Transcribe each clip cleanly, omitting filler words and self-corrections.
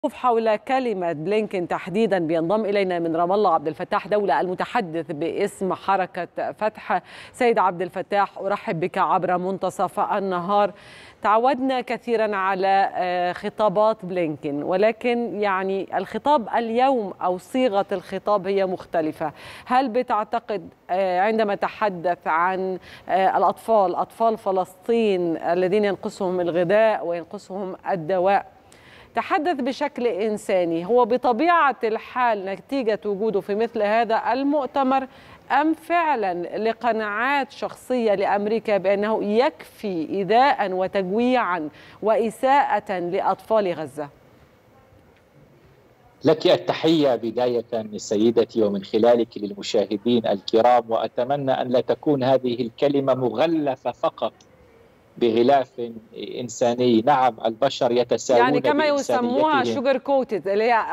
حول كلمة بلينكن تحديدا بينضم إلينا من رام الله عبد الفتاح دولة المتحدث باسم حركة فتح. سيد عبد الفتاح، أرحب بك عبر منتصف النهار. تعودنا كثيرا على خطابات بلينكن، ولكن يعني الخطاب اليوم أو صيغة الخطاب هي مختلفة. هل بتعتقد عندما تحدث عن أطفال فلسطين الذين ينقصهم الغذاء وينقصهم الدواء تحدث بشكل إنساني، هو بطبيعة الحال نتيجة وجوده في مثل هذا المؤتمر، أم فعلا لقناعات شخصية لأمريكا بأنه يكفي إيذاء وتجويعا وإساءة لأطفال غزة؟ لك التحية بداية سيدتي ومن خلالك للمشاهدين الكرام، وأتمنى أن لا تكون هذه الكلمة مغلفة فقط بغلاف إنساني. نعم، البشر يتساوون يعني كما يسموها شوجر كوتد، اللي هي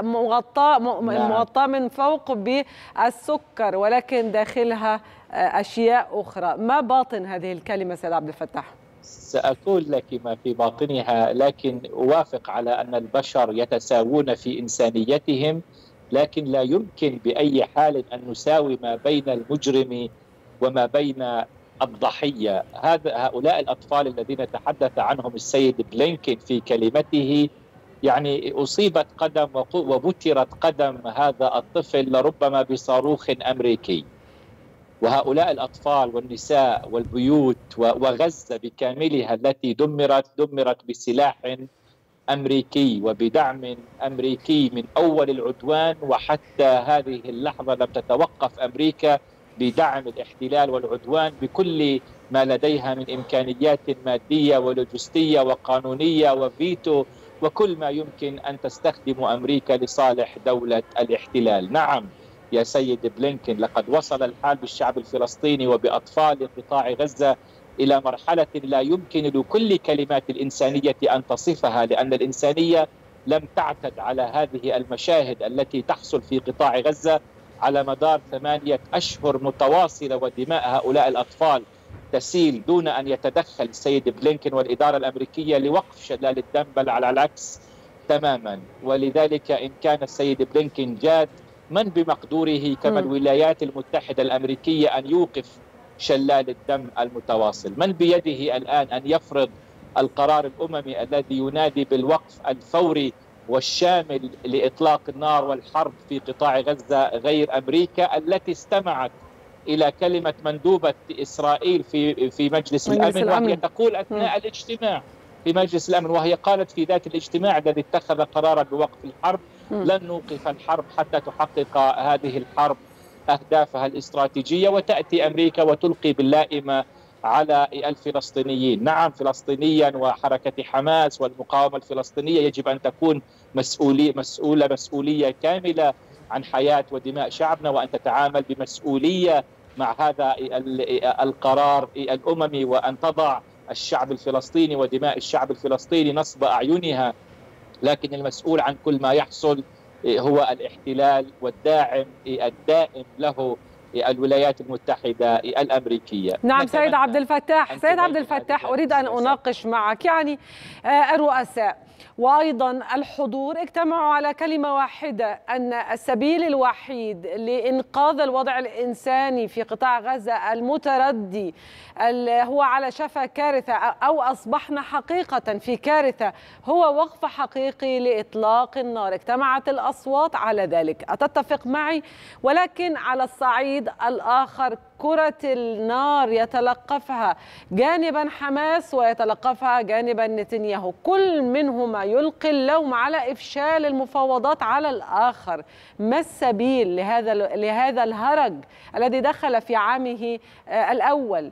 مغطاة من فوق بالسكر ولكن داخلها أشياء أخرى. ما باطن هذه الكلمة سيد عبد الفتاح؟ سأقول لك ما في باطنها، لكن أوافق على أن البشر يتساوون في إنسانيتهم، لكن لا يمكن بأي حال أن نساوي ما بين المجرم وما بين الضحية. هؤلاء الأطفال الذين تحدث عنهم السيد بلينكن في كلمته، يعني أصيبت قدم وبترت قدم هذا الطفل لربما بصاروخ أمريكي. وهؤلاء الأطفال والنساء والبيوت وغزة بكاملها التي دمرت بسلاح أمريكي وبدعم أمريكي من أول العدوان، وحتى هذه اللحظة لم تتوقف أمريكا بدعم الاحتلال والعدوان بكل ما لديها من إمكانيات مادية ولوجستية وقانونية وفيتو وكل ما يمكن أن تستخدم أمريكا لصالح دولة الاحتلال. نعم يا سيد بلينكن، لقد وصل الحال بالشعب الفلسطيني وبأطفال قطاع غزة إلى مرحلة لا يمكن لكل كلمات الإنسانية أن تصفها، لأن الإنسانية لم تعتد على هذه المشاهد التي تحصل في قطاع غزة على مدار 8 أشهر متواصلة، ودماء هؤلاء الأطفال تسيل دون أن يتدخل السيد بلينكن والإدارة الأمريكية لوقف شلال الدم، بل على العكس تماما. ولذلك إن كان السيد بلينكن جاد، من بمقدوره كما الولايات المتحدة الأمريكية أن يوقف شلال الدم المتواصل؟ من بيده الآن أن يفرض القرار الأممي الذي ينادي بالوقف الفوري والشامل لإطلاق النار والحرب في قطاع غزة غير أمريكا التي استمعت إلى كلمة مندوبة إسرائيل في مجلس الأمن، وهي تقول أثناء الاجتماع في مجلس الأمن، وهي قالت في ذات الاجتماع الذي اتخذ قرارا بوقف الحرب: لن نوقف الحرب حتى تحقق هذه الحرب أهدافها الاستراتيجية. وتأتي أمريكا وتلقي باللائمة على الفلسطينيين. نعم، فلسطينيا وحركة حماس والمقاومة الفلسطينية يجب أن تكون مسؤولية كاملة عن حياة ودماء شعبنا، وأن تتعامل بمسؤولية مع هذا القرار الأممي، وأن تضع الشعب الفلسطيني ودماء الشعب الفلسطيني نصب أعينها. لكن المسؤول عن كل ما يحصل هو الاحتلال والداعم الدائم له الولايات المتحدة الأمريكية. نعم سيد عبد الفتاح، أريد أن أناقش معك يعني الرؤساء وأيضا الحضور اجتمعوا على كلمة واحدة، أن السبيل الوحيد لإنقاذ الوضع الإنساني في قطاع غزة المتردي هو على شفا كارثة، أو أصبحنا حقيقة في كارثة، هو وقف حقيقي لإطلاق النار. اجتمعت الأصوات على ذلك، أتتفق معي؟ ولكن على الصعيد الآخر كرة النار يتلقفها جانبا حماس ويتلقفها جانبا نتنياهو، كل منهما يلقي اللوم على إفشال المفاوضات على الآخر. ما السبيل لهذا الهرج الذي دخل في عامه الأول؟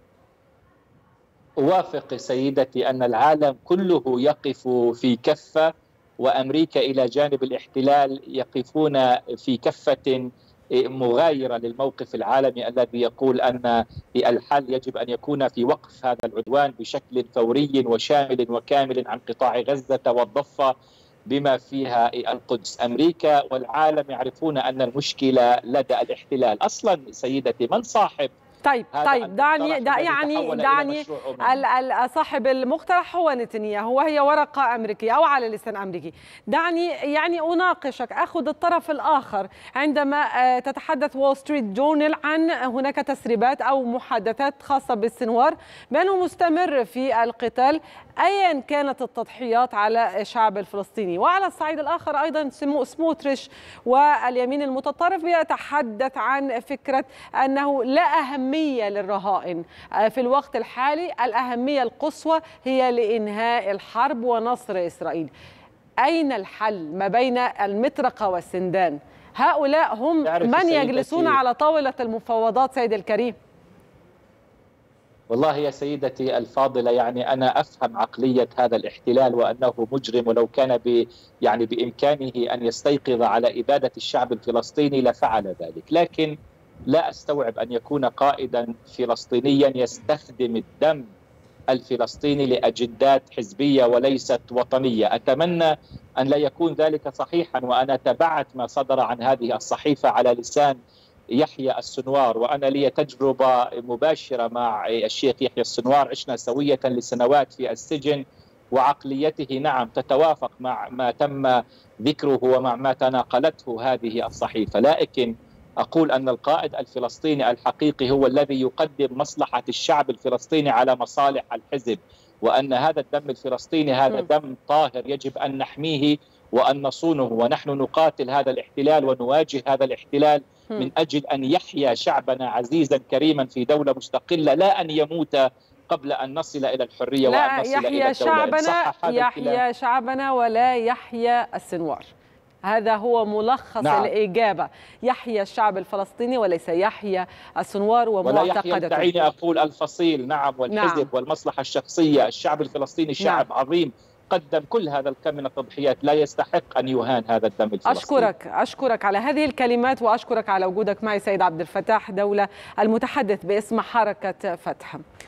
أوافق سيدتي أن العالم كله يقف في كفة، وأمريكا إلى جانب الاحتلال يقفون في كفة مغايرة للموقف العالمي الذي يقول أن الحل يجب أن يكون في وقف هذا العدوان بشكل فوري وشامل وكامل عن قطاع غزة والضفة بما فيها القدس. أمريكا والعالم يعرفون أن المشكلة لدى الاحتلال. أصلا سيدتي، من صاحب طيب دعني صاحب المقترح هو نتنياهو وهي ورقة أمريكية أو على لسان أمريكي. دعني أناقشك، أخذ الطرف الآخر. عندما تتحدث وول ستريت جورنال عن هناك تسريبات أو محادثات خاصة بالسنوار بأنه مستمر في القتال أيا كانت التضحيات على الشعب الفلسطيني. وعلى الصعيد الآخر أيضا سموتريش واليمين المتطرف يتحدث عن فكرة أنه لا أهمية للرهائن في الوقت الحالي، الأهمية القصوى هي لإنهاء الحرب ونصر إسرائيل. أين الحل ما بين المطرقة والسندان؟ هؤلاء هم من يجلسون على طاولة المفاوضات سيد الكريم. والله يا سيدتي الفاضلة، يعني أنا أفهم عقلية هذا الاحتلال وأنه مجرم، ولو كان بإمكانه أن يستيقظ على إبادة الشعب الفلسطيني لفعل ذلك، لكن لا أستوعب أن يكون قائدا فلسطينيا يستخدم الدم الفلسطيني لأجندات حزبية وليست وطنية. أتمنى أن لا يكون ذلك صحيحا، وأنا تابعت ما صدر عن هذه الصحيفة على لسان يحيى السنوار، وأنا لي تجربة مباشرة مع الشيخ يحيى السنوار، عشنا سوية لسنوات في السجن، وعقليته نعم تتوافق مع ما تم ذكره ومع ما تناقلته هذه الصحيفة. لكن أقول أن القائد الفلسطيني الحقيقي هو الذي يقدم مصلحة الشعب الفلسطيني على مصالح الحزب، وأن هذا الدم الفلسطيني هذا دم طاهر يجب أن نحميه وأن نصونه، ونحن نقاتل هذا الاحتلال ونواجه هذا الاحتلال من أجل أن يحيا شعبنا عزيزا كريما في دولة مستقلة، لا أن يموت قبل أن نصل إلى الحرية وأن نصل إلى الدولة. يحيا شعبنا ولا يحيا السنوار. هذا هو ملخص الإجابة. يحيا الشعب الفلسطيني وليس يحيا السنوار ومعتقدته. ولا يحيا، دعيني أقول الفصيل، نعم، والحزب والمصلحة الشخصية. الشعب الفلسطيني شعب عظيم قدم كل هذا الكم من التضحيات، لا يستحق أن يهان هذا الدم الفلسطيني. أشكرك على هذه الكلمات، وأشكرك على وجودك معي سيد عبد الفتاح دولة، المتحدث باسم حركة فتح.